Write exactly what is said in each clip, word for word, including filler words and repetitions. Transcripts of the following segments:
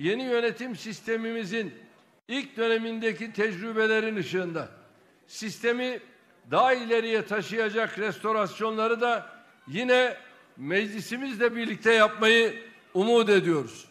yeni yönetim sistemimizin ilk dönemindeki tecrübelerin ışığında sistemi daha ileriye taşıyacak restorasyonları da yine meclisimizle birlikte yapmayı umut ediyoruz.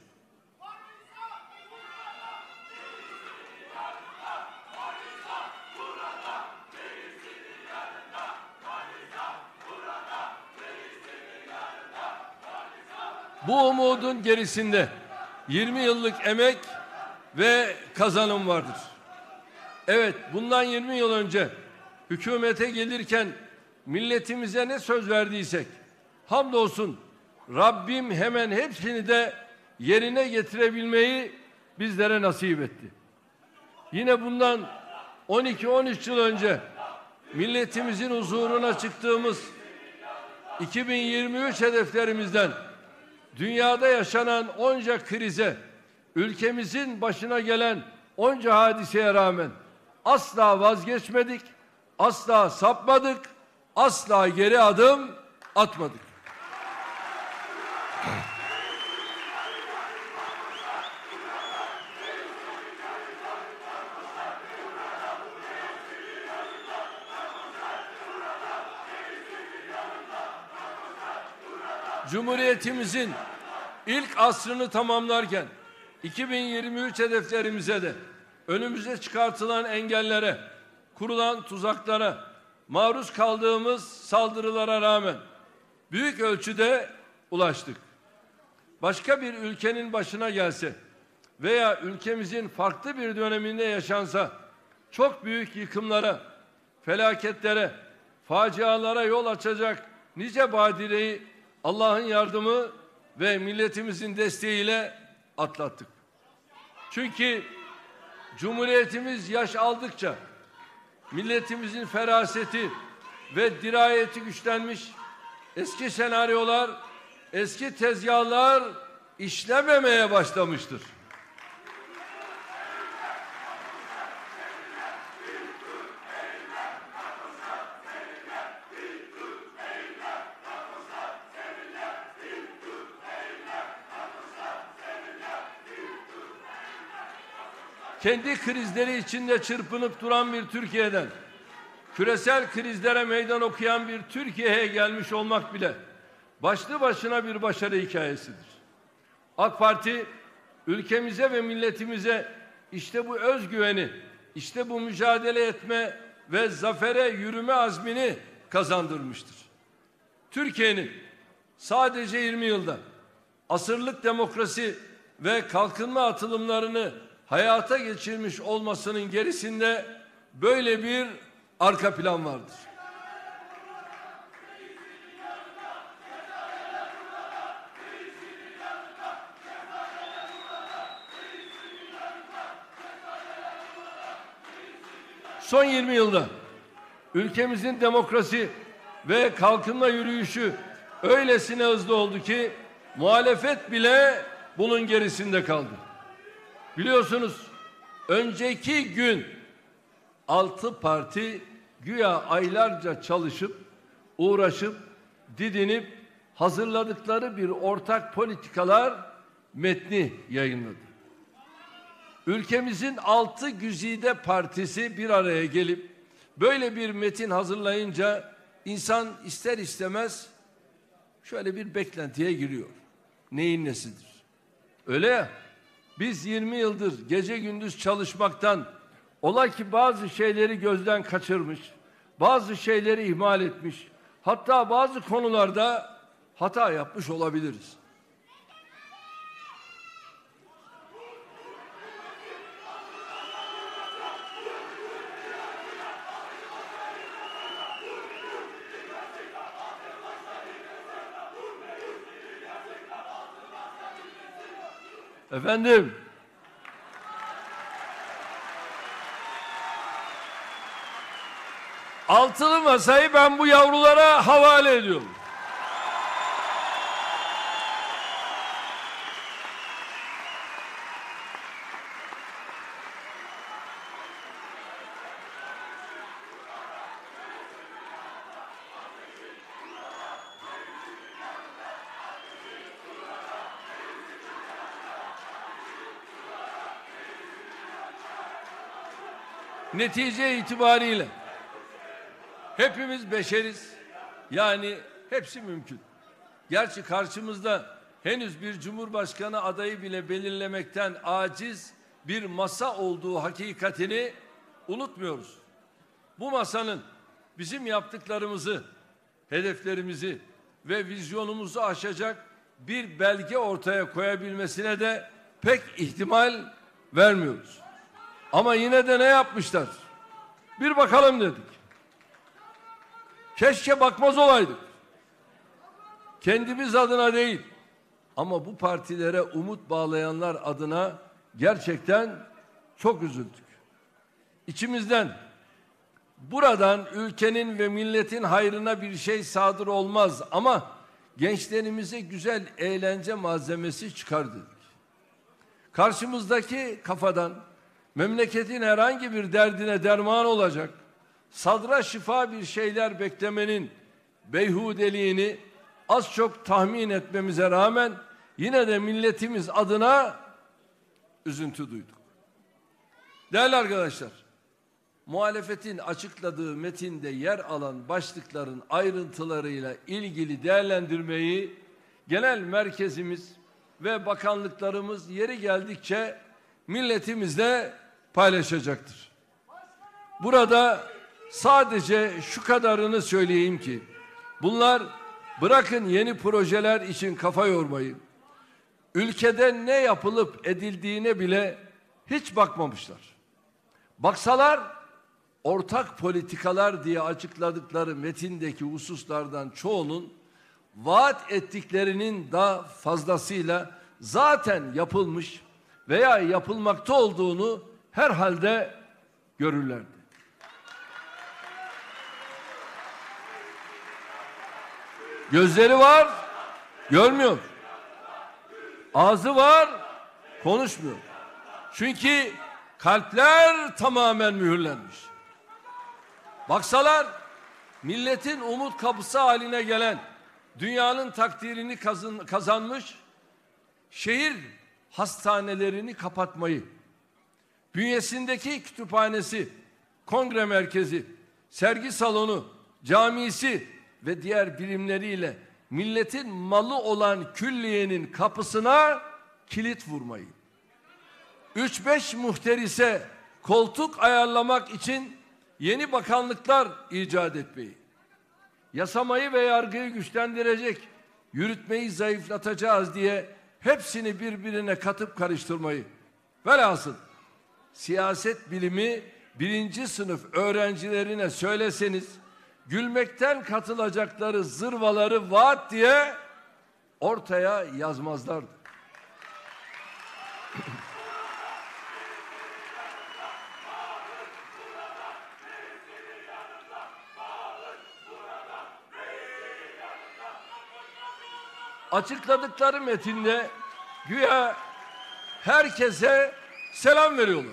Bu umudun gerisinde yirmi yıllık emek ve kazanım vardır. Evet, bundan yirmi yıl önce hükümete gelirken milletimize ne söz verdiysek, hamdolsun Rabbim hemen hepsini de yerine getirebilmeyi bizlere nasip etti. Yine bundan on iki on üç yıl önce milletimizin huzuruna çıktığımız iki bin yirmi üç hedeflerimizden dünyada yaşanan onca krize, ülkemizin başına gelen onca hadiseye rağmen asla vazgeçmedik, asla sapmadık, asla geri adım atmadık. Cumhuriyetimizin ilk asrını tamamlarken iki bin yirmi üç hedeflerimize de önümüze çıkartılan engellere, kurulan tuzaklara, maruz kaldığımız saldırılara rağmen büyük ölçüde ulaştık. Başka bir ülkenin başına gelse veya ülkemizin farklı bir döneminde yaşansa çok büyük yıkımlara, felaketlere, facialara yol açacak nice badireyi Allah'ın yardımı ve milletimizin desteğiyle atlattık. Çünkü Cumhuriyetimiz yaş aldıkça milletimizin feraseti ve dirayeti güçlenmiş, eski senaryolar, eski tezgahlar işlememeye başlamıştır. Kendi krizleri içinde çırpınıp duran bir Türkiye'den küresel krizlere meydan okuyan bir Türkiye'ye gelmiş olmak bile başlı başına bir başarı hikayesidir. AK Parti ülkemize ve milletimize işte bu özgüveni, işte bu mücadele etme ve zafere yürüme azmini kazandırmıştır. Türkiye'nin sadece yirmi yılda asırlık demokrasi ve kalkınma atılımlarını hayata geçirmiş olmasının gerisinde böyle bir arka plan vardır. Son yirmi yılda ülkemizin demokrasi ve kalkınma yürüyüşü öylesine hızlı oldu ki muhalefet bile bunun gerisinde kaldı. Biliyorsunuz, önceki gün altı parti güya aylarca çalışıp, uğraşıp, didinip hazırladıkları bir ortak politikalar metni yayınladı. Ülkemizin altı güzide partisi bir araya gelip böyle bir metin hazırlayınca insan ister istemez şöyle bir beklentiye giriyor. Neyin nesidir? Öyle ya. Biz yirmi yıldır gece gündüz çalışmaktan, ola ki bazı şeyleri gözden kaçırmış, bazı şeyleri ihmal etmiş, hatta bazı konularda hata yapmış olabiliriz. Efendim, altılı masayı ben bu yavrulara havale ediyorum. Netice itibariyle hepimiz beşeriz. Yani hepsi mümkün. Gerçi karşımızda henüz bir cumhurbaşkanı adayı bile belirlemekten aciz bir masa olduğu hakikatini unutmuyoruz. Bu masanın bizim yaptıklarımızı, hedeflerimizi ve vizyonumuzu aşacak bir belge ortaya koyabilmesine de pek ihtimal vermiyoruz. Ama yine de ne yapmışlar? Bir bakalım dedik. Keşke bakmaz olaydık. Kendimiz adına değil ama bu partilere umut bağlayanlar adına gerçekten çok üzüldük. İçimizden buradan ülkenin ve milletin hayrına bir şey sadır olmaz ama gençlerimize güzel eğlence malzemesi çıkardık. Karşımızdaki kafadan memleketin herhangi bir derdine derman olacak, sadra şifa bir şeyler beklemenin beyhudeliğini az çok tahmin etmemize rağmen yine de milletimiz adına üzüntü duyduk. Değerli arkadaşlar, muhalefetin açıkladığı metinde yer alan başlıkların ayrıntılarıyla ilgili değerlendirmeyi genel merkezimiz ve bakanlıklarımız yeri geldikçe milletimizle paylaşacaktır. Burada sadece şu kadarını söyleyeyim ki bunlar bırakın yeni projeler için kafa yormayı, ülkede ne yapılıp edildiğine bile hiç bakmamışlar. Baksalar ortak politikalar diye açıkladıkları metindeki hususlardan çoğunun vaat ettiklerinin daha fazlasıyla zaten yapılmış veya yapılmakta olduğunu herhalde görürlerdi. Gözleri var, görmüyor. Ağzı var, konuşmuyor. Çünkü kalpler tamamen mühürlenmiş. Baksalar milletin umut kapısı haline gelen, dünyanın takdirini kazan, kazanmış şehir hastanelerini kapatmayı, bünyesindeki kütüphanesi, kongre merkezi, sergi salonu, camisi ve diğer birimleriyle milletin malı olan külliyenin kapısına kilit vurmayı, üç beş muhterise koltuk ayarlamak için yeni bakanlıklar icat etmeyi, yasamayı ve yargıyı güçlendirecek, yürütmeyi zayıflatacağız diye hepsini birbirine katıp karıştırmayı, velhasıl siyaset bilimi birinci sınıf öğrencilerine söyleseniz gülmekten katılacakları zırvaları vaat diye ortaya yazmazlardı. Açıkladıkları metinde güya herkese selam veriyorlar.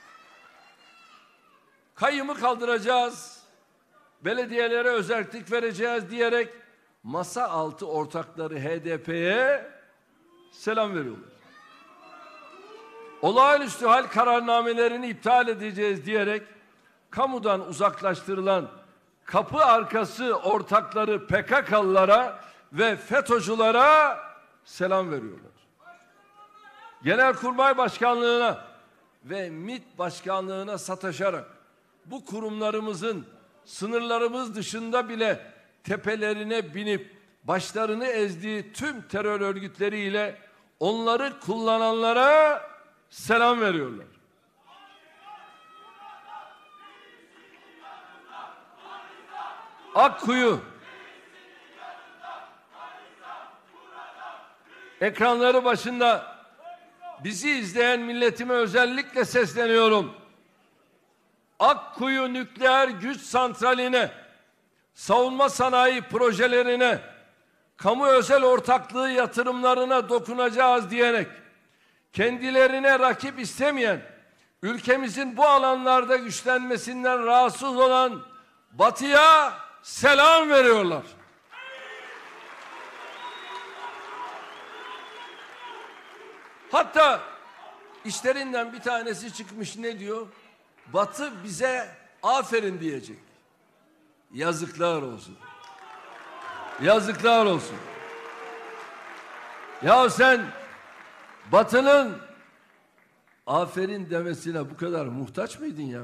Kayyımı kaldıracağız, belediyelere özellik vereceğiz diyerek masa altı ortakları H D P'ye selam veriyorlar. Olağanüstü hal kararnamelerini iptal edeceğiz diyerek kamudan uzaklaştırılan kapı arkası ortakları P K K'lılara ve FETÖ'cülere selam veriyorlar. Genelkurmay Başkanlığı'na ve MİT Başkanlığı'na sataşarak bu kurumlarımızın sınırlarımız dışında bile tepelerine binip başlarını ezdiği tüm terör örgütleriyle onları kullananlara selam veriyorlar. Akkuyu ekranları başında bizi izleyen milletime özellikle sesleniyorum. Akkuyu nükleer güç santraline, savunma sanayi projelerine, kamu özel ortaklığı yatırımlarına dokunacağız diyerek kendilerine rakip istemeyen, ülkemizin bu alanlarda güçlenmesinden rahatsız olan Batı'ya selam veriyorlar. Hatta işlerinden bir tanesi çıkmış, ne diyor? Batı bize aferin diyecek. Yazıklar olsun. Yazıklar olsun. Ya sen Batı'nın aferin demesine bu kadar muhtaç mıydın ya?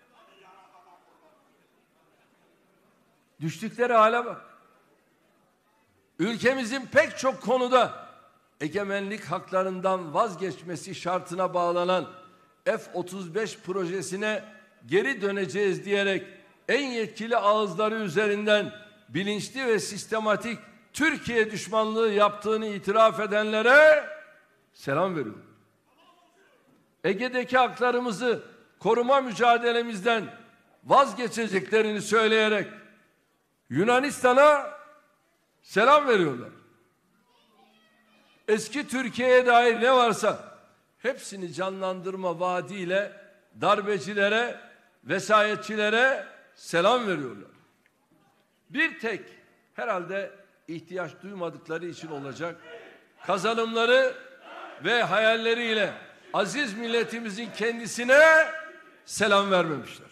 Düştükleri hale bak. Ülkemizin pek çok konuda egemenlik haklarından vazgeçmesi şartına bağlanan F otuz beş projesine geri döneceğiz diyerek en yetkili ağızları üzerinden bilinçli ve sistematik Türkiye düşmanlığı yaptığını itiraf edenlere selam veriyorum. Ege'deki haklarımızı koruma mücadelemizden vazgeçeceklerini söyleyerek Yunanistan'a selam veriyorlar. Eski Türkiye'ye dair ne varsa hepsini canlandırma vaadiyle darbecilere, vesayetçilere selam veriyorlar. Bir tek herhalde ihtiyaç duymadıkları için olacak kazanımları ve hayalleriyle aziz milletimizin kendisine selam vermemişler.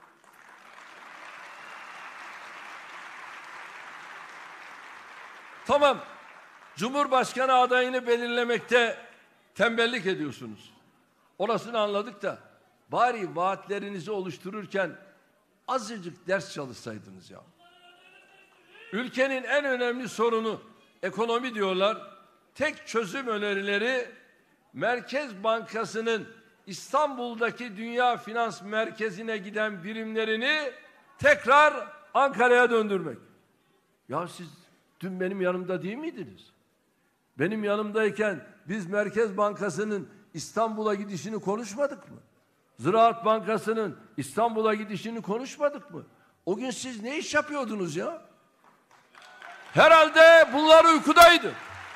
Tamam, Cumhurbaşkanı adayını belirlemekte tembellik ediyorsunuz. Orasını anladık da bari vaatlerinizi oluştururken azıcık ders çalışsaydınız ya. Ülkenin en önemli sorunu ekonomi diyorlar. Tek çözüm önerileri Merkez Bankası'nın İstanbul'daki Dünya Finans Merkezi'ne giden birimlerini tekrar Ankara'ya döndürmek. Ya siz dün benim yanımda değil miydiniz? Benim yanımdayken biz Merkez Bankası'nın İstanbul'a gidişini konuşmadık mı? Ziraat Bankası'nın İstanbul'a gidişini konuşmadık mı? O gün siz ne iş yapıyordunuz ya? Herhalde bunlar uykudaydı.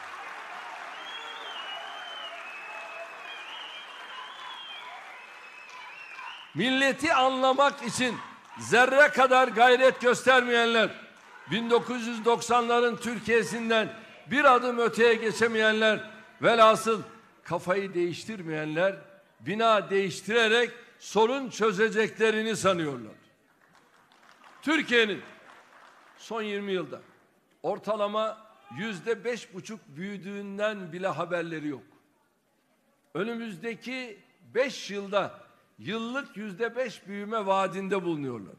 Milleti anlamak için zerre kadar gayret göstermeyenler, bin dokuz yüz doksanların Türkiye'sinden bir adım öteye geçemeyenler, velhasıl kafayı değiştirmeyenler, bina değiştirerek sorun çözeceklerini sanıyorlar. Türkiye'nin son yirmi yılda ortalama yüzde beş buçuk büyüdüğünden bile haberleri yok. Önümüzdeki beş yılda yıllık yüzde beş büyüme vaadinde bulunuyorlar.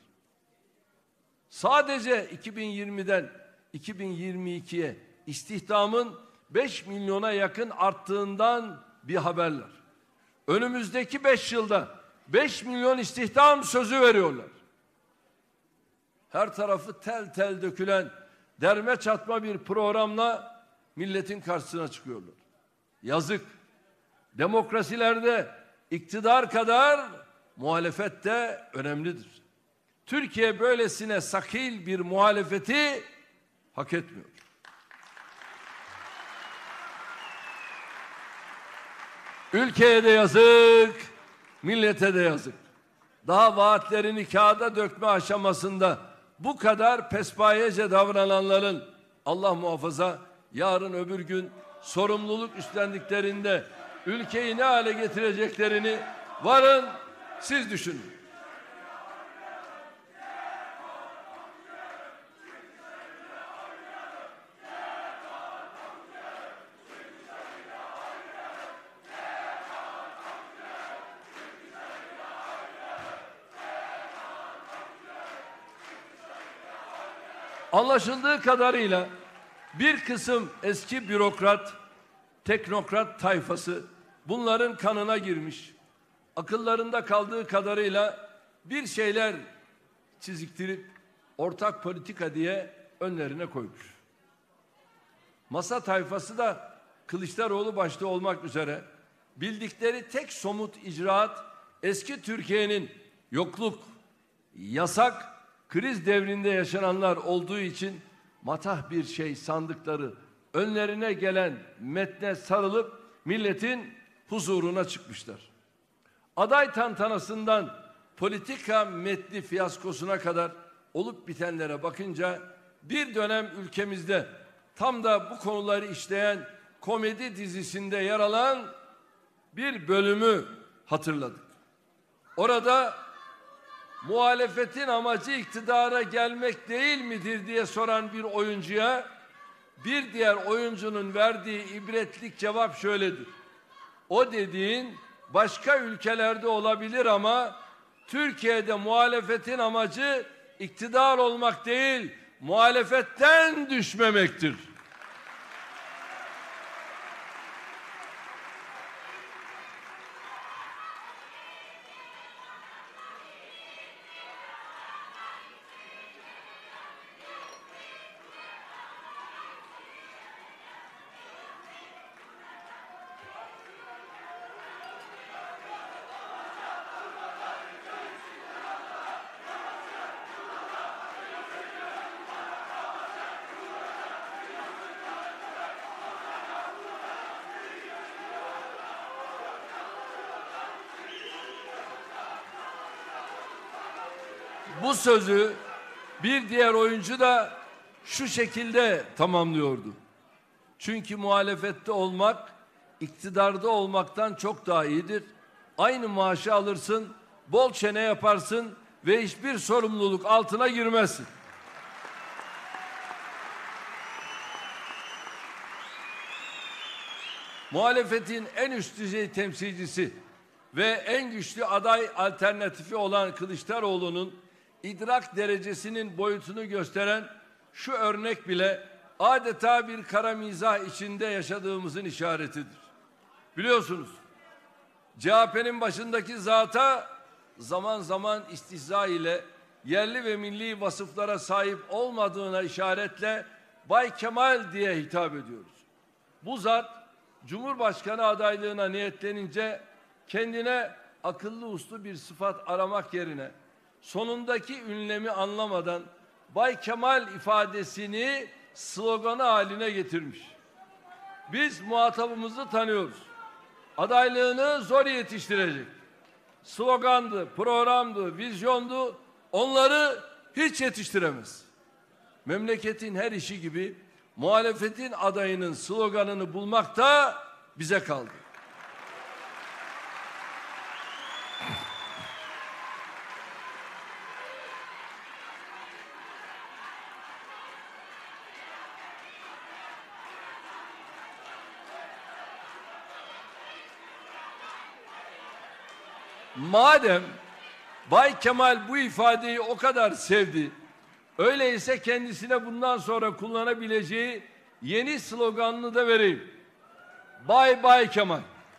Sadece iki bin yirmiden iki bin yirmi ikiye istihdamın beş milyona yakın arttığından bir haberler. Önümüzdeki beş yılda beş milyon istihdam sözü veriyorlar. Her tarafı tel tel dökülen derme çatma bir programla milletin karşısına çıkıyorlar. Yazık. Demokrasilerde iktidar kadar muhalefet de önemlidir. Türkiye böylesine sakil bir muhalefeti hak etmiyor. Ülkeye de yazık, millete de yazık. Daha vaatlerini kağıda dökme aşamasında bu kadar pespayece davrananların Allah muhafaza yarın öbür gün sorumluluk üstlendiklerinde ülkeyi ne hale getireceklerini varın siz düşünün. Anlaşıldığı kadarıyla bir kısım eski bürokrat, teknokrat tayfası bunların kanına girmiş. Akıllarında kaldığı kadarıyla bir şeyler çiziktirip ortak politika diye önlerine koymuş. Masa tayfası da Kılıçdaroğlu başta olmak üzere bildikleri tek somut icraat eski Türkiye'nin yokluk, yasak, kriz devrinde yaşananlar olduğu için matah bir şey sandıkları önlerine gelen metne sarılıp milletin huzuruna çıkmışlar. Aday tantanasından politika metni fiyaskosuna kadar olup bitenlere bakınca bir dönem ülkemizde tam da bu konuları işleyen komedi dizisinde yer alan bir bölümü hatırladık. Orada muhalefetin amacı iktidara gelmek değil midir diye soran bir oyuncuya bir diğer oyuncunun verdiği ibretlik cevap şöyledir: o dediğin başka ülkelerde olabilir ama Türkiye'de muhalefetin amacı iktidar olmak değil, muhalefetten düşmemektir. Bu sözü bir diğer oyuncu da şu şekilde tamamlıyordu: çünkü muhalefette olmak iktidarda olmaktan çok daha iyidir. Aynı maaşı alırsın, bol çene yaparsın ve hiçbir sorumluluk altına girmezsin. Muhalefetin en üst düzey temsilcisi ve en güçlü aday alternatifi olan Kılıçdaroğlu'nun idrak derecesinin boyutunu gösteren şu örnek bile adeta bir kara mizah içinde yaşadığımızın işaretidir. Biliyorsunuz, C H P'nin başındaki zata zaman zaman istihza ile yerli ve milli vasıflara sahip olmadığına işaretle Bay Kemal diye hitap ediyoruz. Bu zat Cumhurbaşkanı adaylığına niyetlenince kendine akıllı uslu bir sıfat aramak yerine sonundaki ünlemi anlamadan Bay Kemal ifadesini sloganı haline getirmiş. Biz muhatabımızı tanıyoruz. Adaylığını zor yetiştirecek. Slogandı, programdı, vizyondu. Onları hiç yetiştiremez. Memleketin her işi gibi muhalefetin adayının sloganını bulmak da bize kaldı. Madem Bay Kemal bu ifadeyi o kadar sevdi, öyleyse kendisine bundan sonra kullanabileceği yeni sloganını da vereyim: Bay Bay Kemal.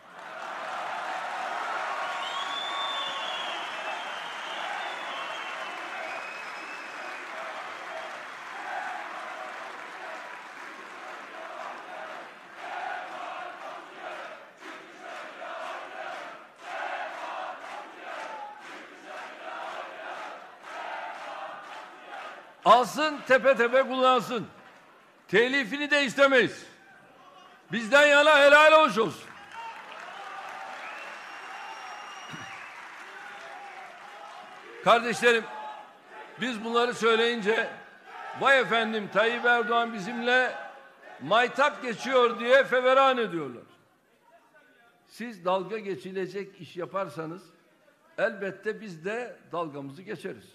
Alsın, tepe tepe kullansın. Telifini de istemeyiz. Bizden yana helal hoş olsun. Kardeşlerim, biz bunları söyleyince vay efendim Tayyip Erdoğan bizimle maytap geçiyor diye feveran ediyorlar. Siz dalga geçilecek iş yaparsanız elbette biz de dalgamızı geçeriz.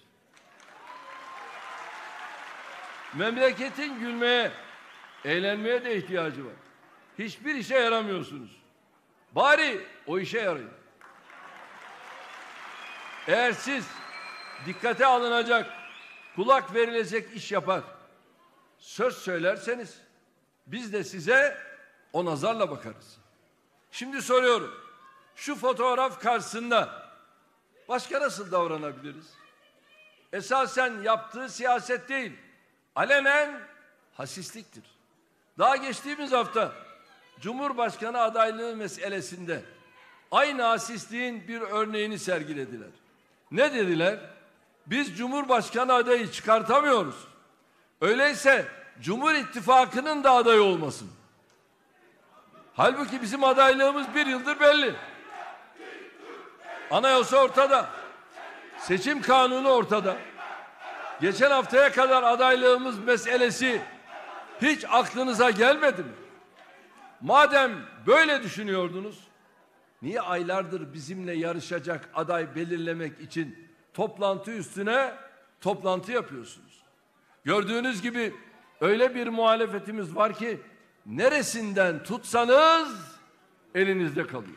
Memleketin gülmeye, eğlenmeye de ihtiyacı var. Hiçbir işe yaramıyorsunuz. Bari o işe yarayın. Eğer siz dikkate alınacak, kulak verilecek iş yapar, söz söylerseniz biz de size o nazarla bakarız. Şimdi soruyorum, şu fotoğraf karşısında başka nasıl davranabiliriz? Esasen yaptığı siyaset değil, alenen hasisliktir. Daha geçtiğimiz hafta Cumhurbaşkanı adaylığı meselesinde aynı hasisliğin bir örneğini sergilediler. Ne dediler? Biz Cumhurbaşkanı adayı çıkartamıyoruz. Öyleyse Cumhur İttifakı'nın da adayı olmasın. Halbuki bizim adaylığımız bir yıldır belli. Anayasa ortada. Seçim kanunu ortada. Geçen haftaya kadar adaylığımız meselesi hiç aklınıza gelmedi mi? Madem böyle düşünüyordunuz, niye aylardır bizimle yarışacak aday belirlemek için toplantı üstüne toplantı yapıyorsunuz. Gördüğünüz gibi öyle bir muhalefetimiz var ki neresinden tutsanız elinizde kalıyor.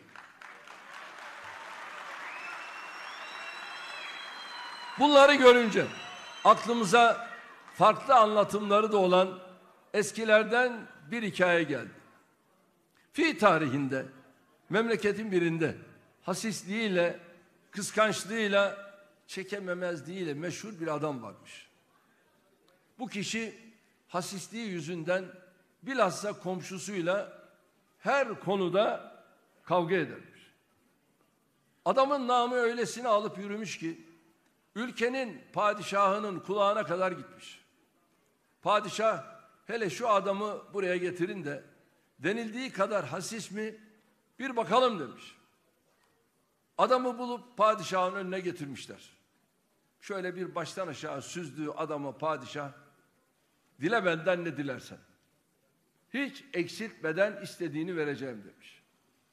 Bunları görünce aklımıza farklı anlatımları da olan eskilerden bir hikaye geldi. Fi tarihinde memleketin birinde hasisliğiyle, kıskançlığıyla, çekememezliğiyle meşhur bir adam varmış. Bu kişi hasisliği yüzünden bilhassa komşusuyla her konuda kavga edermiş. Adamın namı öylesine alıp yürümüş ki ülkenin padişahının kulağına kadar gitmiş. Padişah hele şu adamı buraya getirin de denildiği kadar hasis mi bir bakalım demiş. Adamı bulup padişahın önüne getirmişler. Şöyle bir baştan aşağı süzdüğü adamı padişah, dile benden ne dilersen, hiç eksiltmeden istediğini vereceğim demiş.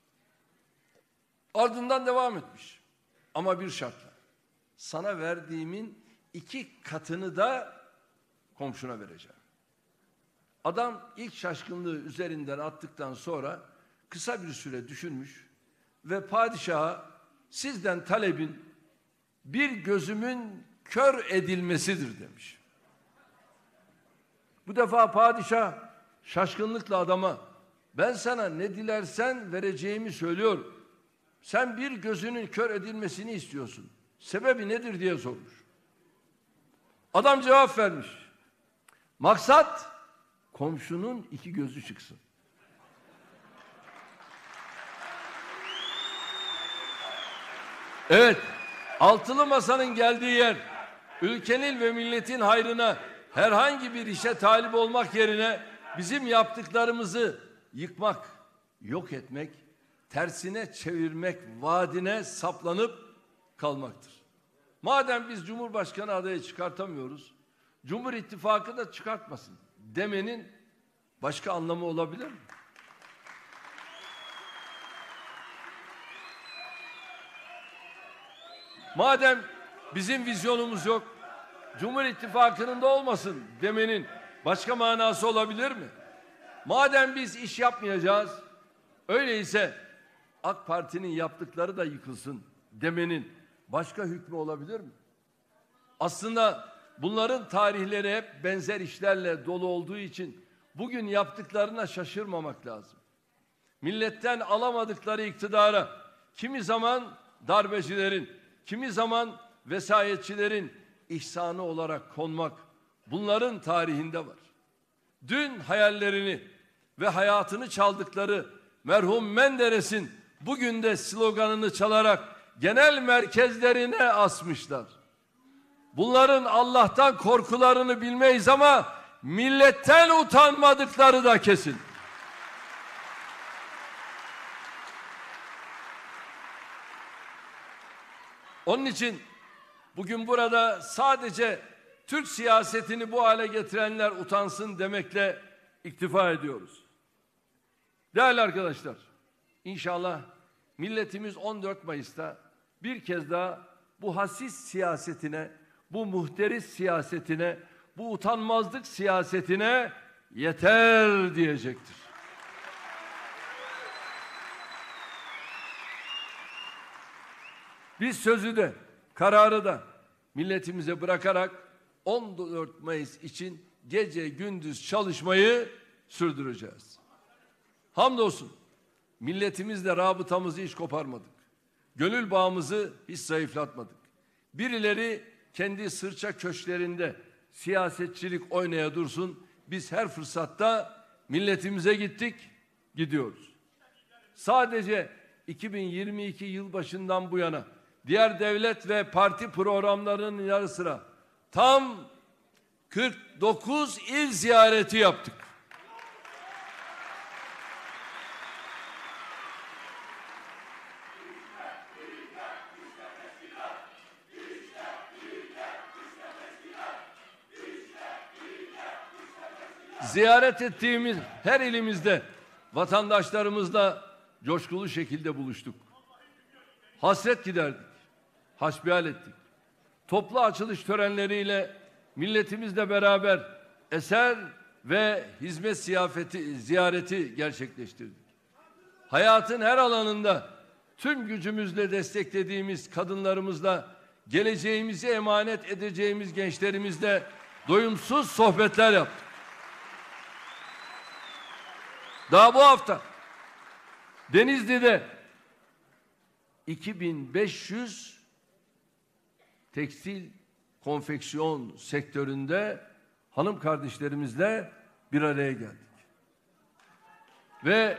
Ardından devam etmiş. Ama bir şartla, sana verdiğimin iki katını da komşuna vereceğim. Adam ilk şaşkınlığı üzerinden attıktan sonra kısa bir süre düşünmüş ve padişaha sizden talebin bir gözümün kör edilmesidir demiş. Bu defa padişah şaşkınlıkla adama ben sana ne dilersen vereceğimi söylüyorum. Sen bir gözünün kör edilmesini istiyorsun. Sebebi nedir diye sormuş. Adam cevap vermiş. Maksat komşunun iki gözü çıksın. Evet, altılı masanın geldiği yer, ülkenin ve milletin hayrına herhangi bir işe talip olmak yerine bizim yaptıklarımızı yıkmak, yok etmek, tersine çevirmek vaadine saplanıp kalmaktır. Madem biz Cumhurbaşkanı adayı çıkartamıyoruz, Cumhur İttifakı da çıkartmasın demenin başka anlamı olabilir mi? Madem bizim vizyonumuz yok, Cumhur İttifakı'nın da olmasın demenin başka manası olabilir mi? Madem biz iş yapmayacağız, öyleyse AK Parti'nin yaptıkları da yıkılsın demenin başka hükmü olabilir mi? Aslında bunların tarihleri hep benzer işlerle dolu olduğu için bugün yaptıklarına şaşırmamak lazım. Milletten alamadıkları iktidara kimi zaman darbecilerin, kimi zaman vesayetçilerin ihsanı olarak konmak bunların tarihinde var. Dün hayallerini ve hayatını çaldıkları merhum Menderes'in bugün de sloganını çalarak genel merkezlerine asmışlar. Bunların Allah'tan korkularını bilmeyiz ama milletten utanmadıkları da kesin. Onun için bugün burada sadece Türk siyasetini bu hale getirenler utansın demekle iktifa ediyoruz. Değerli arkadaşlar, inşallah milletimiz on dört Mayıs'ta bir kez daha bu hasis siyasetine, bu muhteris siyasetine, bu utanmazlık siyasetine yeter diyecektir. Biz sözü de, kararı da milletimize bırakarak on dört Mayıs için gece gündüz çalışmayı sürdüreceğiz. Hamdolsun milletimizle rabıtamızı hiç koparmadık. Gönül bağımızı hiç zayıflatmadık. Birileri kendi sırça köşklerinde siyasetçilik oynaya dursun. Biz her fırsatta milletimize gittik, gidiyoruz. Sadece iki bin yirmi iki yılbaşından bu yana diğer devlet ve parti programlarının yanı sıra tam kırk dokuz il ziyareti yaptık. Ziyaret ettiğimiz her ilimizde vatandaşlarımızla coşkulu şekilde buluştuk. Hasret giderdik, hasbihal ettik. toplu açılış törenleriyle milletimizle beraber eser ve hizmet ziyafeti, ziyareti gerçekleştirdik. Hayatın her alanında tüm gücümüzle desteklediğimiz kadınlarımızla, geleceğimizi emanet edeceğimiz gençlerimizle doyumsuz sohbetler yaptık. Daha bu hafta Denizli'de iki bin beş yüz tekstil konfeksiyon sektöründe hanım kardeşlerimizle bir araya geldik. Ve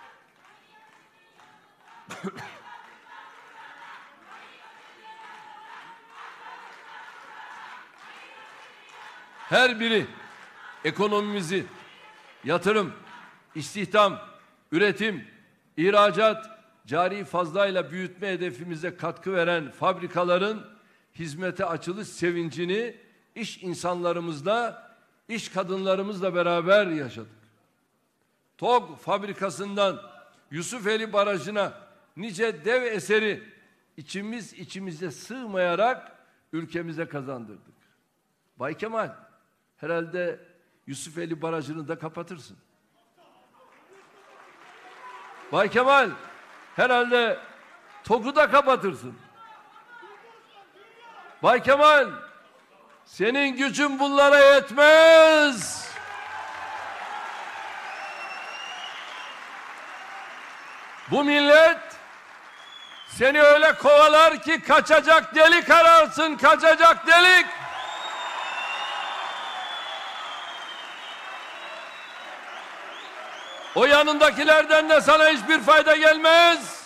her biri ekonomimizi yatırım, istihdam, üretim, ihracat, cari fazlayla büyütme hedefimize katkı veren fabrikaların hizmete açılış sevincini iş insanlarımızla, iş kadınlarımızla beraber yaşadık. TOG fabrikasından Yusufeli Barajı'na nice dev eseri içimiz içimize sığmayarak ülkemize kazandırdık. Bay Kemal, herhalde Yusufeli Barajı'nı da kapatırsın. Bay Kemal, herhalde TOG'u da kapatırsın. Bay Kemal, senin gücün bunlara yetmez. Bu millet seni öyle kovalar ki kaçacak delik ararsın, kaçacak delik. O yanındakilerden de sana hiçbir fayda gelmez.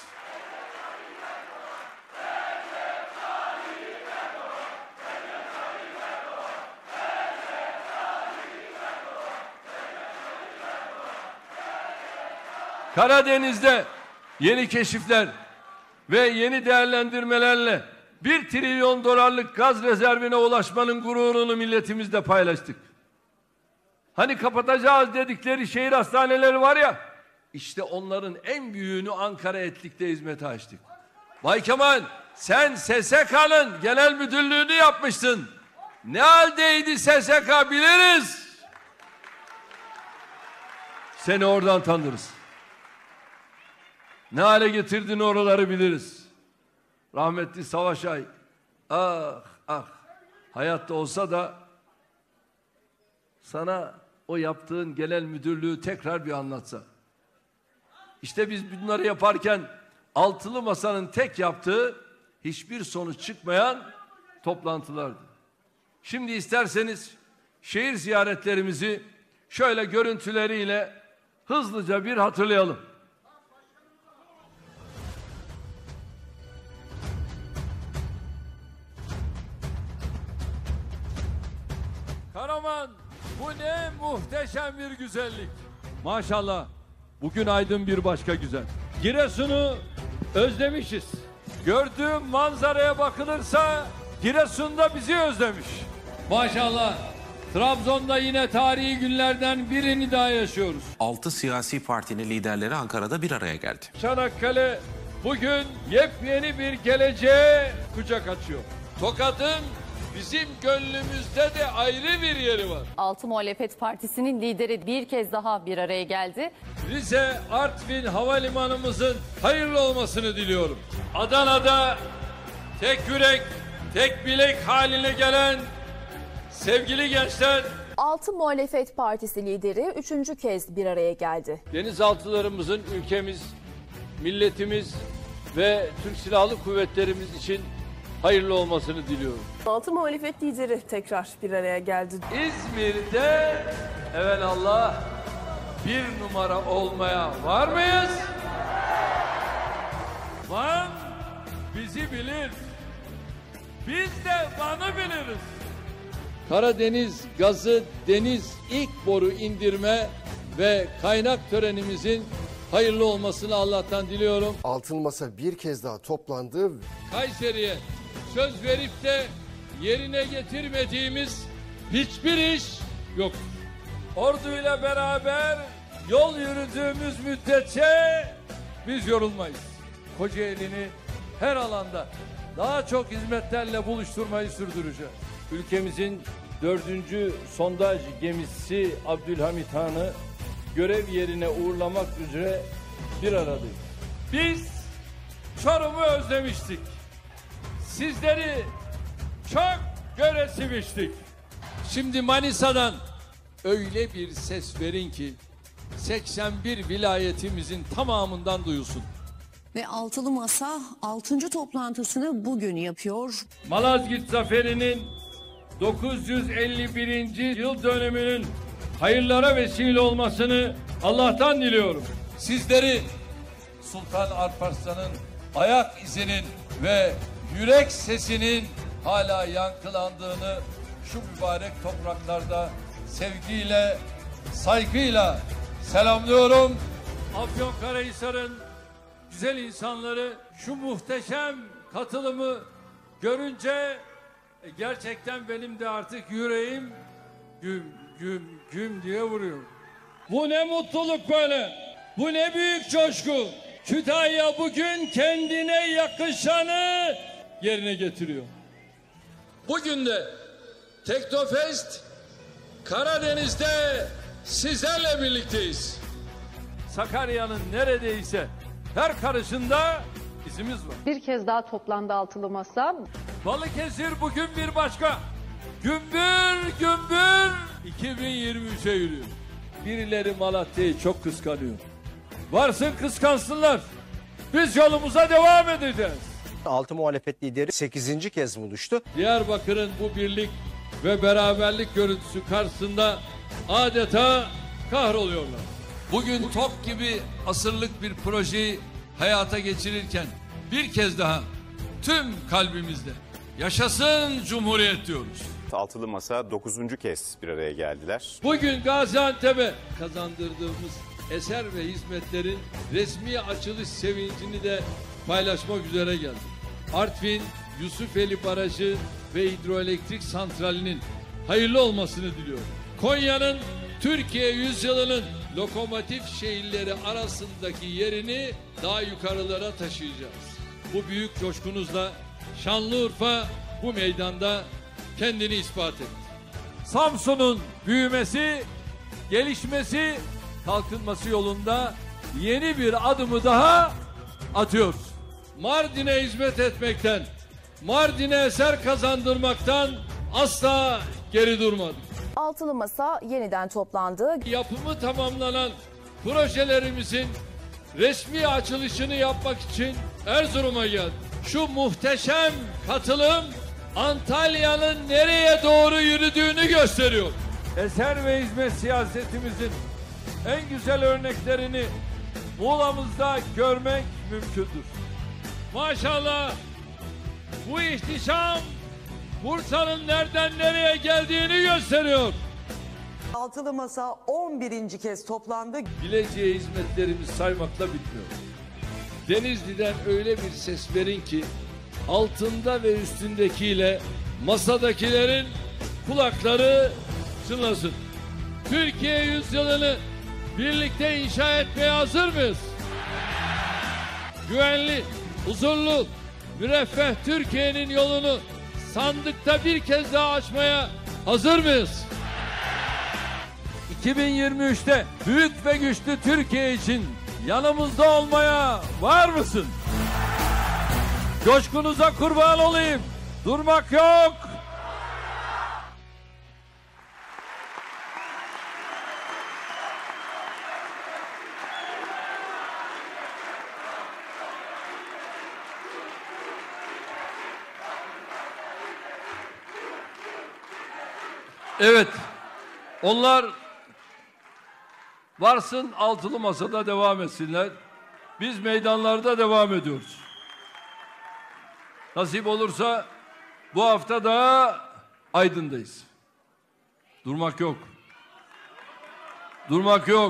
Karadeniz'de yeni keşifler ve yeni değerlendirmelerle bir trilyon dolarlık gaz rezervine ulaşmanın gururunu milletimizle paylaştık. Hani kapatacağız dedikleri şehir hastaneleri var ya, işte onların en büyüğünü Ankara Etlik'te hizmete açtık. Bay Kemal, sen S S K'nın genel müdürlüğünü yapmıştın. Ne haldeydi S S K biliriz. Seni oradan tanırız. Ne hale getirdin oraları biliriz. Rahmetli Savaş Ay, ah ah, hayatta olsa da sana o yaptığın genel müdürlüğü tekrar bir anlatsa. İşte biz bunları yaparken altılı masanın tek yaptığı hiçbir sonuç çıkmayan toplantılardı. Şimdi isterseniz şehir ziyaretlerimizi şöyle görüntüleriyle hızlıca bir hatırlayalım. Karaman, bu ne muhteşem bir güzellik. Maşallah, bugün Aydın bir başka güzel. Giresun'u özlemişiz. Gördüğüm manzaraya bakılırsa Giresun da bizi özlemiş. Maşallah, Trabzon'da yine tarihi günlerden birini daha yaşıyoruz. Altı siyasi partinin liderleri Ankara'da bir araya geldi. Çanakkale bugün yepyeni bir geleceğe kucak açıyor. Tokat'ın bizim gönlümüzde de ayrı bir yeri var. Altı Muhalefet Partisi'nin lideri bir kez daha bir araya geldi. Rize Artvin Havalimanımızın hayırlı olmasını diliyorum. Adana'da tek yürek, tek bilek haline gelen sevgili gençler. Altı Muhalefet Partisi lideri üçüncü kez bir araya geldi. Denizaltılarımızın ülkemiz, milletimiz ve Türk Silahlı Kuvvetlerimiz için hayırlı olmasını diliyorum. Altı muhalefet lideri tekrar bir araya geldi. İzmir'de evelallah bir numara olmaya var mıyız? Van bizi bilir. Biz de Van'ı biliriz. Karadeniz gazı deniz ilk boru indirme ve kaynak törenimizin hayırlı olmasını Allah'tan diliyorum. Altın Masa bir kez daha toplandı. Kayseri'ye söz verip de yerine getirmediğimiz hiçbir iş yok. Orduyla beraber yol yürüdüğümüz müddetçe biz yorulmayız. Kocaeli'ni her alanda daha çok hizmetlerle buluşturmayı sürdüreceğiz. Ülkemizin dördüncü sondaj gemisi Abdülhamit Han'ı görev yerine uğurlamak üzere bir aradayız. Biz Çorum'u özlemiştik. Sizleri çok göresilmiştik. Şimdi Manisa'dan öyle bir ses verin ki seksen bir vilayetimizin tamamından duyulsun. Ve Altılı Masa altıncı toplantısını bugün yapıyor. Malazgirt Zaferi'nin dokuz yüz elli birinci yıl dönümünün hayırlara vesile olmasını Allah'tan diliyorum. Sizleri Sultan Alparslan'ın ayak izinin ve yürek sesinin hala yankılandığını şu mübarek topraklarda sevgiyle, saygıyla selamlıyorum. Afyonkarahisar'ın güzel insanları şu muhteşem katılımı görünce gerçekten benim de artık yüreğim güm güm güm diye vuruyor. Bu ne mutluluk böyle. Bu ne büyük coşku. Kütahya bugün kendine yakışanı yerine getiriyor. Bugün de Teknofest Karadeniz'de sizlerle birlikteyiz. Sakarya'nın neredeyse her karışında izimiz var. Bir kez daha toplandı altılı masa. Balıkesir bugün bir başka. Gümbür gümbür iki bin yirmi üçe yürüyor. Birileri Malatya'yı çok kıskanıyor. Varsın kıskansınlar. Biz yolumuza devam edeceğiz. Altı muhalefet lideri sekizinci kez buluştu. Diyarbakır'ın bu birlik ve beraberlik görüntüsü karşısında adeta kahroluyorlar. Bugün TOK gibi asırlık bir projeyi hayata geçirirken bir kez daha tüm kalbimizde yaşasın Cumhuriyet diyoruz. Altılı Masa dokuzuncu kez bir araya geldiler. Bugün Gaziantep'e kazandırdığımız eser ve hizmetlerin resmi açılış sevincini de paylaşmak üzere geldik. Artvin, Yusufeli Barajı ve Hidroelektrik Santrali'nin hayırlı olmasını diliyorum. Konya'nın Türkiye yüzyılının lokomotif şehirleri arasındaki yerini daha yukarılara taşıyacağız. Bu büyük coşkunuzla Şanlıurfa bu meydanda kendini ispat etti. Samsun'un büyümesi, gelişmesi, kalkınması yolunda yeni bir adımı daha atıyoruz. Mardin'e hizmet etmekten, Mardin'e eser kazandırmaktan asla geri durmadık. Altılı Masa yeniden toplandı. Yapımı tamamlanan projelerimizin resmi açılışını yapmak için Erzurum'a geldik. Şu muhteşem katılım Antalya'nın nereye doğru yürüdüğünü gösteriyor. Eser ve hizmet siyasetimizin en güzel örneklerini Muğla'mızda görmek mümkündür. Maşallah bu ihtişam Bursa'nın nereden nereye geldiğini gösteriyor. Altılı Masa on birinci kez toplandı. Bilecik'e hizmetlerimiz saymakla bitmiyor. Denizli'den öyle bir ses verin ki altında ve üstündekiyle masadakilerin kulakları çınlasın. Türkiye yüzyılını birlikte inşa etmeye hazır mıyız? Güvenli, huzurlu, müreffeh Türkiye'nin yolunu sandıkta bir kez daha açmaya hazır mıyız? iki bin yirmi üçte büyük ve güçlü Türkiye için yanımızda olmaya var mısın? Coşkunuza kurban olayım. Durmak yok. Evet. Onlar varsın altılı masada devam etsinler. Biz meydanlarda devam ediyoruz. Nasip olursa bu hafta daha Aydın'dayız. Durmak yok. Durmak yok.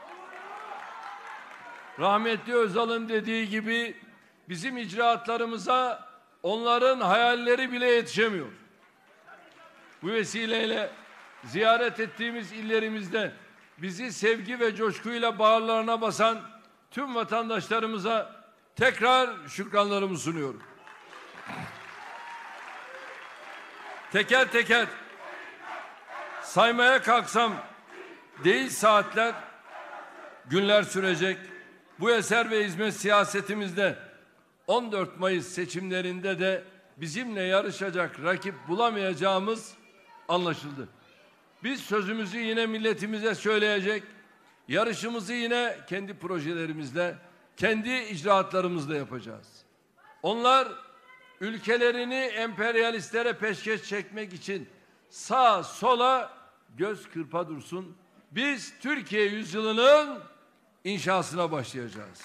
Rahmetli Özal'ın dediği gibi bizim icraatlarımıza onların hayalleri bile yetişemiyor. Bu vesileyle ziyaret ettiğimiz illerimizde bizi sevgi ve coşkuyla bağırlarına basan tüm vatandaşlarımıza tekrar şükranlarımı sunuyorum. Teker teker saymaya kalksam değil saatler, günler sürecek. Bu eser ve hizmet siyasetimizde on dört Mayıs seçimlerinde de bizimle yarışacak rakip bulamayacağımız anlaşıldı. Biz sözümüzü yine milletimize söyleyecek, yarışımızı yine kendi projelerimizle, kendi icraatlarımızla yapacağız. Onlar ülkelerini emperyalistlere peşkeş çekmek için sağa sola göz kırpa dursun. Biz Türkiye yüzyılının inşasına başlayacağız.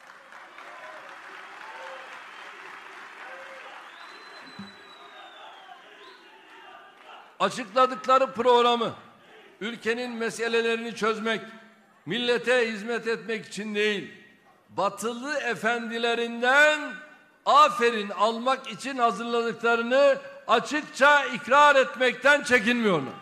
Açıkladıkları programı ülkenin meselelerini çözmek, millete hizmet etmek için değil, batılı efendilerinden aferin almak için hazırladıklarını açıkça ikrar etmekten çekinmiyorlar.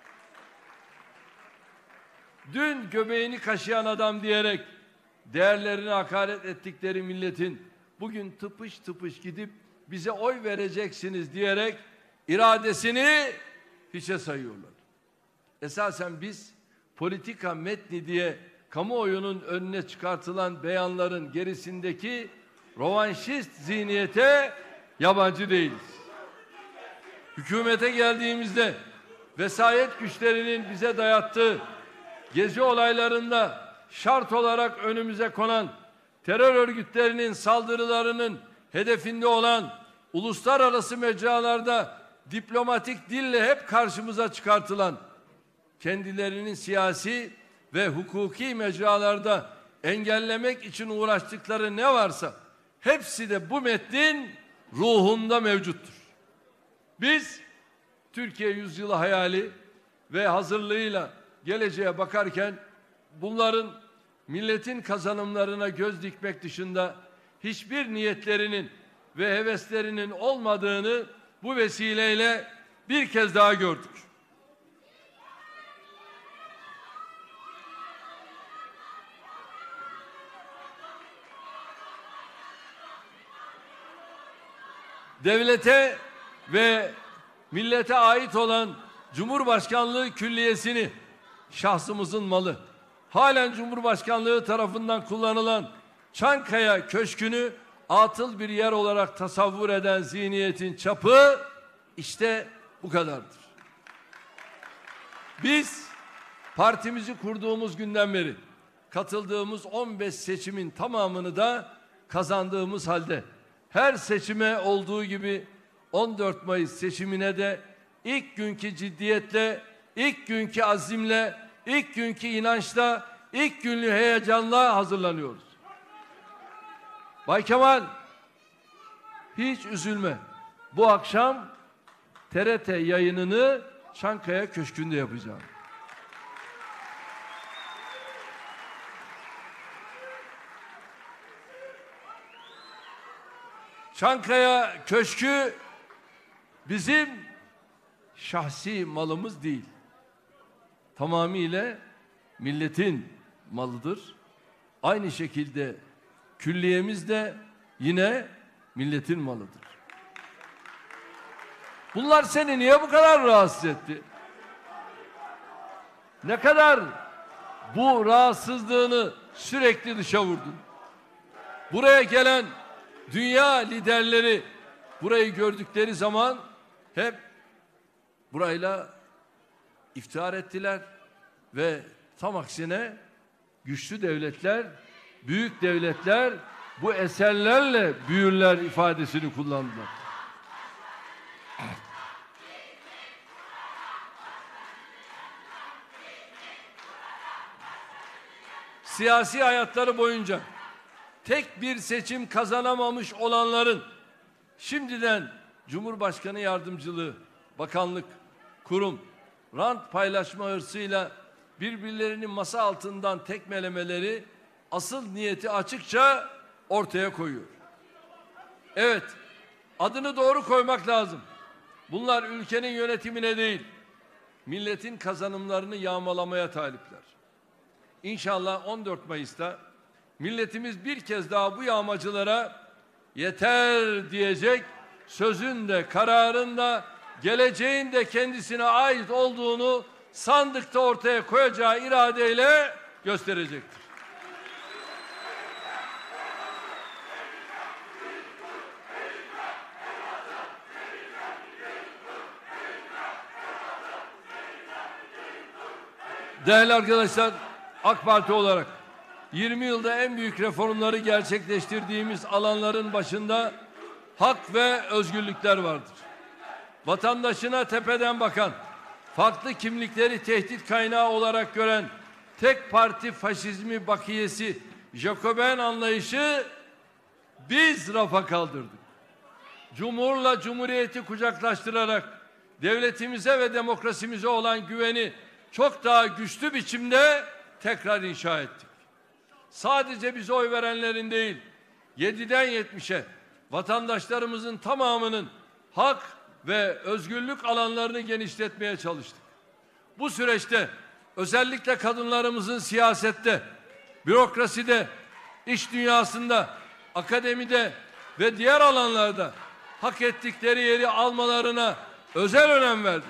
Dün göbeğini kaşıyan adam diyerek değerlerine hakaret ettikleri milletin bugün tıpış tıpış gidip bize oy vereceksiniz diyerek iradesini hiçe sayıyorlar. Esasen biz politika metni diye kamuoyunun önüne çıkartılan beyanların gerisindeki rovanşist zihniyete yabancı değiliz. Hükümete geldiğimizde vesayet güçlerinin bize dayattığı gezi olaylarında şart olarak önümüze konan terör örgütlerinin saldırılarının hedefinde olan uluslararası mecralarda diplomatik dille hep karşımıza çıkartılan, kendilerinin siyasi ve hukuki mecralarda engellemek için uğraştıkları ne varsa hepsi de bu metnin ruhunda mevcuttur. Biz Türkiye yüzyılı hayali ve hazırlığıyla geleceğe bakarken bunların milletin kazanımlarına göz dikmek dışında hiçbir niyetlerinin ve heveslerinin olmadığını bu vesileyle bir kez daha gördük. Devlete ve millete ait olan Cumhurbaşkanlığı Külliyesi'ni, şahsımızın malı, halen Cumhurbaşkanlığı tarafından kullanılan Çankaya Köşkü'nü atıl bir yer olarak tasavvur eden zihniyetin çapı işte bu kadardır. Biz partimizi kurduğumuz günden beri katıldığımız on beş seçimin tamamını da kazandığımız halde her seçime olduğu gibi on dört Mayıs seçimine de ilk günkü ciddiyetle, ilk günkü azimle, ilk günkü inançla, ilk günlü heyecanla hazırlanıyoruz. Bay Kemal, hiç üzülme. Bu akşam T R T yayınını Çankaya Köşkü'nde yapacağım. Çankaya Köşkü bizim şahsi malımız değil. Tamamıyla milletin malıdır. Aynı şekilde külliyemiz de yine milletin malıdır. Bunlar seni niye bu kadar rahatsız etti? Ne kadar bu rahatsızlığını sürekli dışa vurdun? Buraya gelen dünya liderleri burayı gördükleri zaman hep burayla iftihar ettiler ve tam aksine güçlü devletler, büyük devletler bu eserlerle büyürler ifadesini kullandılar. Siyasi hayatları boyunca tek bir seçim kazanamamış olanların şimdiden Cumhurbaşkanı yardımcılığı, bakanlık, kurum, rant paylaşma hırsıyla birbirlerini masa altından tekmelemeleri asıl niyeti açıkça ortaya koyuyor. Evet, adını doğru koymak lazım. Bunlar ülkenin yönetimine değil, milletin kazanımlarını yağmalamaya talipler. İnşallah on dört Mayıs'ta milletimiz bir kez daha bu yağmacılara yeter diyecek sözün de kararın da geleceğin de kendisine ait olduğunu sandıkta ortaya koyacağı iradeyle gösterecektir. Değerli arkadaşlar, AK Parti olarak yirmi yılda en büyük reformları gerçekleştirdiğimiz alanların başında hak ve özgürlükler vardır. Vatandaşına tepeden bakan, farklı kimlikleri tehdit kaynağı olarak gören tek parti faşizmi bakiyesi Jacoben anlayışı biz rafa kaldırdık. Cumhurla cumhuriyeti kucaklaştırarak devletimize ve demokrasimize olan güveni çok daha güçlü biçimde tekrar inşa ettik. Sadece bize oy verenlerin değil, yediden yetmişe vatandaşlarımızın tamamının hak ve özgürlük alanlarını genişletmeye çalıştık. Bu süreçte özellikle kadınlarımızın siyasette, bürokraside, iş dünyasında, akademide ve diğer alanlarda hak ettikleri yeri almalarına özel önem verdik.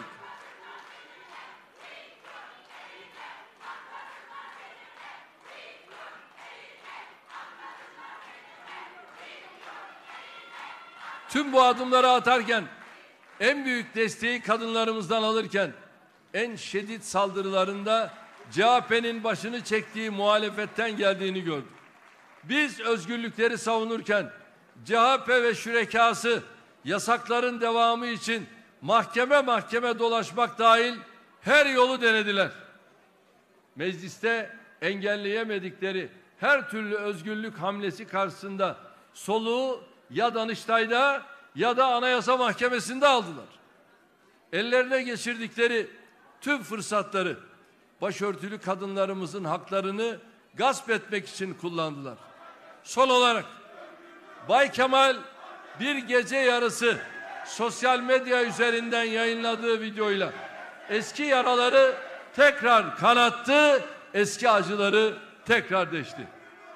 Tüm bu adımları atarken, en büyük desteği kadınlarımızdan alırken, en şiddet saldırılarında C H P'nin başını çektiği muhalefetten geldiğini gördük. Biz özgürlükleri savunurken, C H P ve şürekası yasakların devamı için mahkeme mahkeme dolaşmak dahil her yolu denediler. Mecliste engelleyemedikleri her türlü özgürlük hamlesi karşısında soluğu ya Danıştay'da ya da Anayasa Mahkemesi'nde aldılar. Ellerine geçirdikleri tüm fırsatları başörtülü kadınlarımızın haklarını gasp etmek için kullandılar. Son olarak Bay Kemal bir gece yarısı sosyal medya üzerinden yayınladığı videoyla eski yaraları tekrar kanattı, eski acıları tekrar deşti.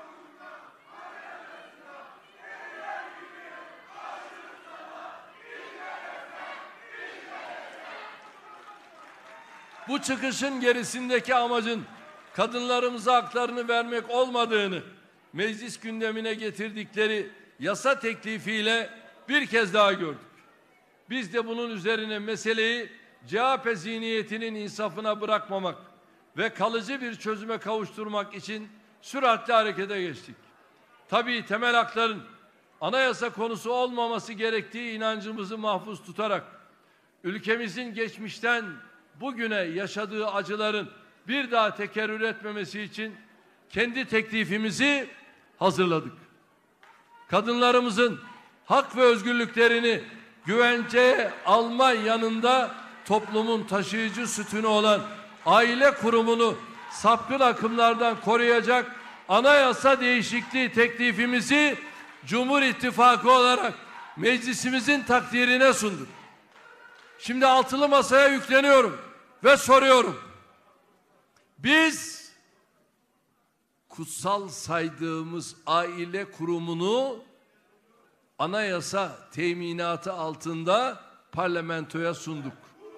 Bu çıkışın gerisindeki amacın kadınlarımıza haklarını vermek olmadığını meclis gündemine getirdikleri yasa teklifiyle bir kez daha gördük. Biz de bunun üzerine meseleyi C H P zihniyetinin insafına bırakmamak ve kalıcı bir çözüme kavuşturmak için süratli harekete geçtik. Tabii temel hakların anayasa konusu olmaması gerektiği inancımızı mahfuz tutarak ülkemizin geçmişten bugüne yaşadığı acıların bir daha tekerrür etmemesi için kendi teklifimizi hazırladık. Kadınlarımızın hak ve özgürlüklerini güvenceye alma yanında toplumun taşıyıcı sütunu olan aile kurumunu sapkın akımlardan koruyacak anayasa değişikliği teklifimizi Cumhur İttifakı olarak meclisimizin takdirine sunduk. Şimdi altılı masaya yükleniyorum ve soruyorum. Biz kutsal saydığımız aile kurumunu anayasa teminatı altında parlamentoya sunduk.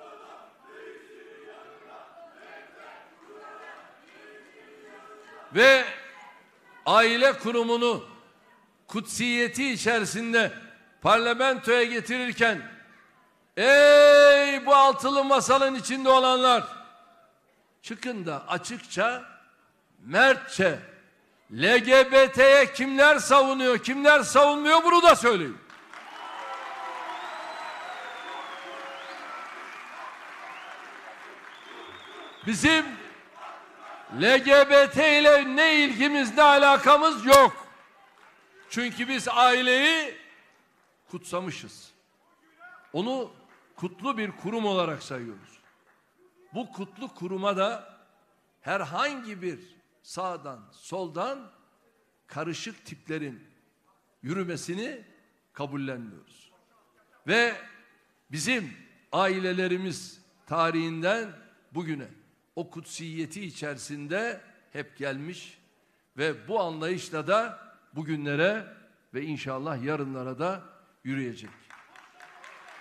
Ve aile kurumunu kutsiyeti içerisinde parlamentoya getirirken ey bu altılı masanın içinde olanlar, çıkın da açıkça, mertçe L G B T'ye kimler savunuyor, kimler savunmuyor bunu da söyleyin. Bizim L G B T ile ne ilgimiz, ne alakamız yok. Çünkü biz aileyi kutsamışız. Onu kutlu bir kurum olarak sayıyoruz. Bu kutlu kuruma da herhangi bir sağdan, soldan karışık tiplerin yürümesini kabullenmiyoruz. Ve bizim ailelerimiz tarihinden bugüne o kutsiyeti içerisinde hep gelmiş ve bu anlayışla da bugünlere ve inşallah yarınlara da yürüyecek.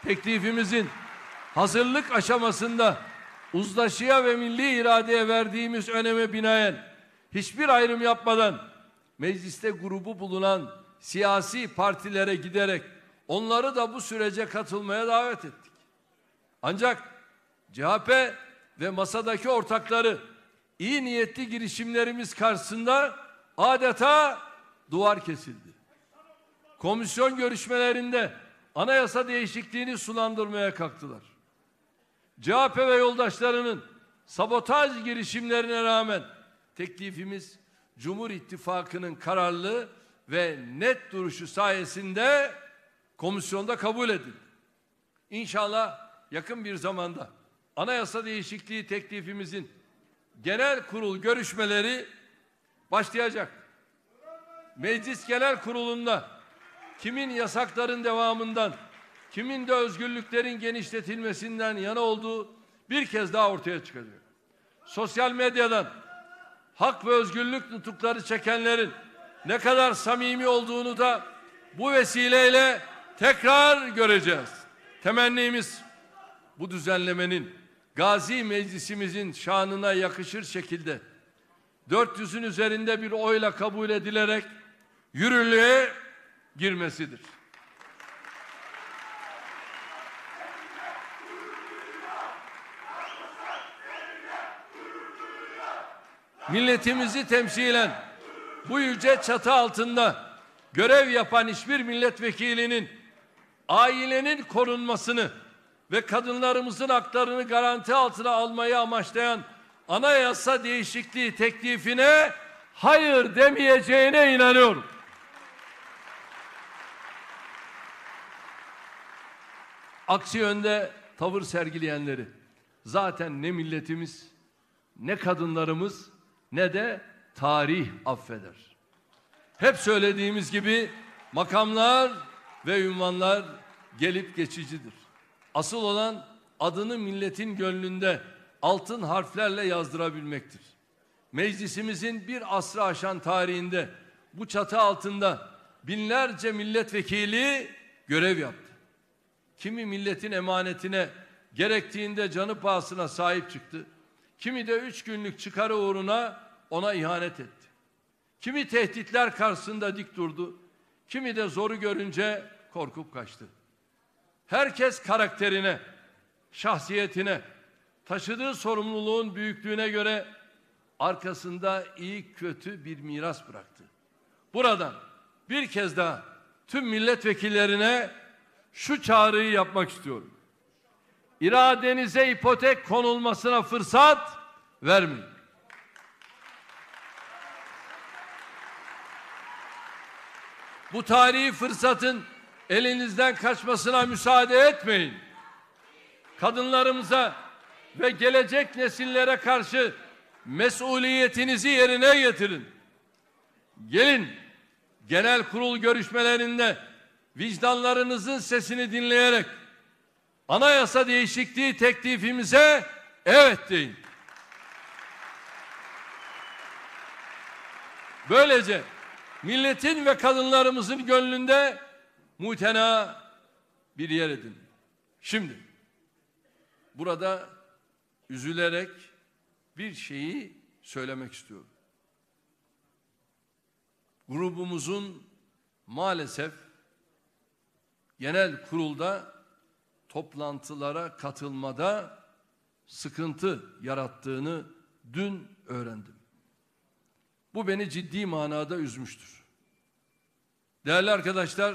teklifimizin hazırlık aşamasında uzlaşıya ve milli iradeye verdiğimiz öneme binaen hiçbir ayrım yapmadan mecliste grubu bulunan siyasi partilere giderek onları da bu sürece katılmaya davet ettik. Ancak C H P ve masadaki ortakları iyi niyetli girişimlerimiz karşısında adeta duvar kesildi. Komisyon görüşmelerinde anayasa değişikliğini sulandırmaya kalktılar. C H P ve yoldaşlarının sabotaj girişimlerine rağmen teklifimiz Cumhur İttifakı'nın kararlı ve net duruşu sayesinde komisyonda kabul edildi. İnşallah yakın bir zamanda anayasa değişikliği teklifimizin genel kurul görüşmeleri başlayacak. Meclis Genel Kurulu'nda kimin yasakların devamından, kimin de özgürlüklerin genişletilmesinden yana olduğu bir kez daha ortaya çıkacak. Sosyal medyadan hak ve özgürlük nutukları çekenlerin ne kadar samimi olduğunu da bu vesileyle tekrar göreceğiz. Temennimiz bu düzenlemenin Gazi Meclisimizin şanına yakışır şekilde dört yüzün üzerinde bir oyla kabul edilerek yürürlüğe girmesidir. Milletimizi temsilen bu yüce çatı altında görev yapan hiçbir milletvekilinin ailenin korunmasını ve kadınlarımızın haklarını garanti altına almayı amaçlayan anayasa değişikliği teklifine hayır demeyeceğine inanıyorum. Aksi yönde tavır sergileyenleri zaten ne milletimiz, ne kadınlarımız, ne de tarih affeder. Hep söylediğimiz gibi makamlar ve ünvanlar gelip geçicidir. Asıl olan adını milletin gönlünde altın harflerle yazdırabilmektir. Meclisimizin bir asrı aşan tarihinde bu çatı altında binlerce milletvekili görev yaptı. Kimi milletin emanetine gerektiğinde canı pahasına sahip çıktı. Kimi de üç günlük çıkarı uğruna ona ihanet etti. Kimi tehditler karşısında dik durdu. Kimi de zoru görünce korkup kaçtı. Herkes karakterine, şahsiyetine, taşıdığı sorumluluğun büyüklüğüne göre arkasında iyi kötü bir miras bıraktı. Buradan bir kez daha tüm milletvekillerine şu çağrıyı yapmak istiyorum. İradenize ipotek konulmasına fırsat vermeyin. Bu tarihi fırsatın elinizden kaçmasına müsaade etmeyin. Kadınlarımıza ve gelecek nesillere karşı mesuliyetinizi yerine getirin. Gelin, genel kurul görüşmelerinde vicdanlarınızın sesini dinleyerek anayasa değişikliği teklifimize evet deyin. Böylece milletin ve kadınlarımızın gönlünde mutena bir yer edin. Şimdi burada üzülerek bir şeyi söylemek istiyorum. Grubumuzun maalesef genel kurulda toplantılara katılmada sıkıntı yarattığını dün öğrendim. Bu beni ciddi manada üzmüştür. Değerli arkadaşlar,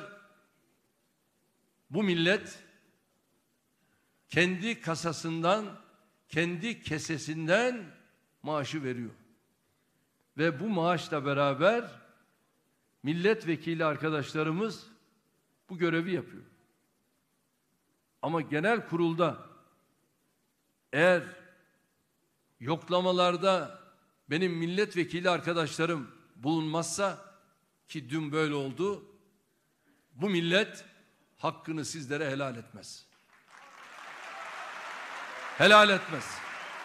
bu millet kendi kasasından, kendi kesesinden maaşı veriyor. Ve bu maaşla beraber milletvekili arkadaşlarımız bu görevi yapıyor. Ama genel kurulda eğer yoklamalarda benim milletvekili arkadaşlarım bulunmazsa, ki dün böyle oldu, bu millet hakkını sizlere helal etmez. Helal etmez.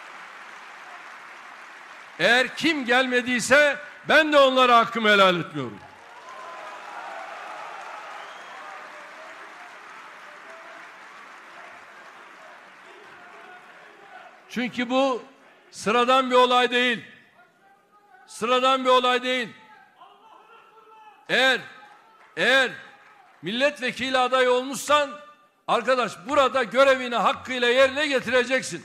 Eğer kim gelmediyse ben de onlara hakkımı helal etmiyorum. Çünkü bu sıradan bir olay değil. Sıradan bir olay değil. Eğer eğer milletvekili adayı olmuşsan arkadaş burada görevini hakkıyla yerine getireceksin.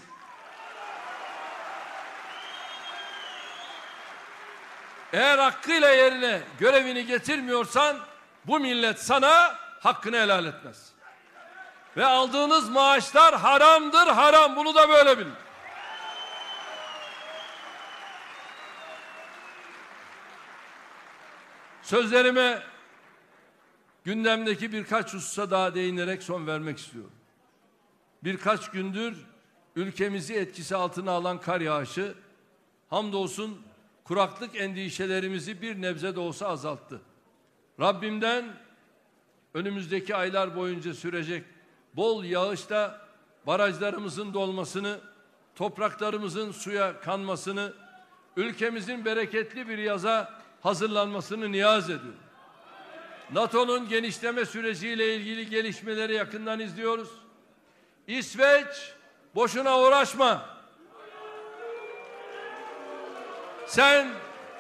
Eğer hakkıyla yerine görevini getirmiyorsan bu millet sana hakkını helal etmez. Ve aldığınız maaşlar haramdır, haram. Bunu da böyle bilin. Sözlerime gündemdeki birkaç hususa daha değinerek son vermek istiyorum. Birkaç gündür ülkemizi etkisi altına alan kar yağışı hamdolsun kuraklık endişelerimizi bir nebze de olsa azalttı. Rabbimden önümüzdeki aylar boyunca sürecek bol yağışta barajlarımızın dolmasını, topraklarımızın suya kanmasını, ülkemizin bereketli bir yaza hazırlanmasını niyaz ediyorum. NATO'nun genişleme süreciyle ilgili gelişmeleri yakından izliyoruz. İsveç, boşuna uğraşma. Sen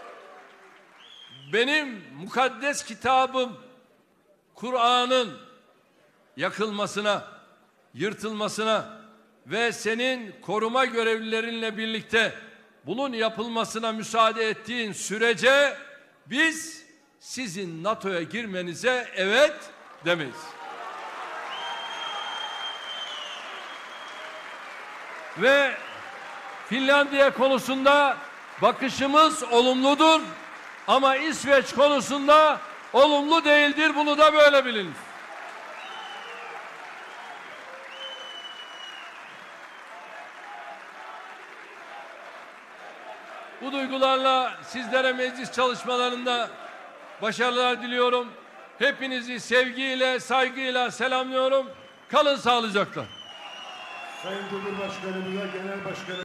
benim mukaddes kitabım Kur'an'ın yakılmasına, yırtılmasına ve senin koruma görevlilerinle birlikte bunun yapılmasına müsaade ettiğin sürece biz sizin NATO'ya girmenize evet demeyiz. Ve Finlandiya konusunda bakışımız olumludur ama İsveç konusunda olumlu değildir. Bunu da böyle bilin. Bu duygularla sizlere meclis çalışmalarında başarılar diliyorum. Hepinizi sevgiyle, saygıyla selamlıyorum. Kalın sağlıcakla. Sayın Cumhurbaşkanımıza, Genel Başkanı